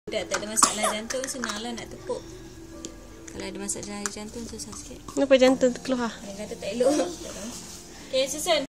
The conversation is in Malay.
Tak ada masalah jantung, senanglah nak tepuk. Kalau ada masalah jantung, susah sikit. Kenapa jantung terkeluar? Dia kata tak elok. Okay, susun.